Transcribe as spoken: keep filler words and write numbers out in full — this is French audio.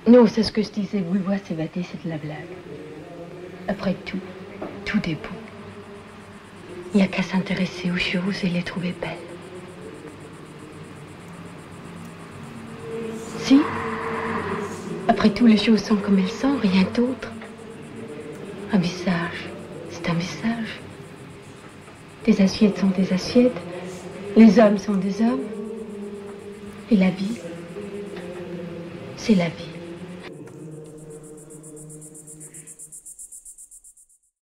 Non, c'est ce que je disais, vouloir s'évader, c'est de la blague. Après tout, tout est beau. Il n'y a qu'à s'intéresser aux choses et les trouver belles. Si, après tout, les choses sont comme elles sont, rien d'autre. Un visage, c'est un visage. Des assiettes sont des assiettes. Les hommes sont des hommes. Et la vie, c'est la vie.